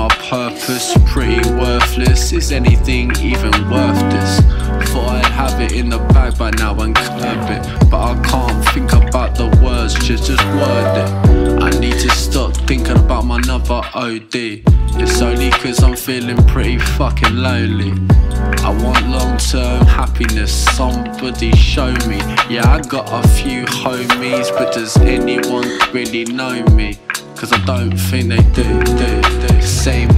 my purpose pretty worthless. Is anything even worth this? Thought I'd have it in the bag by now and curb it, but I can't think about the words, just word it. I need to stop thinking about my number OD. It's only cause I'm feeling pretty fucking lonely. I want long-term happiness, somebody show me. Yeah, I got a few homies, but does anyone really know me? Cause I don't think they do. Same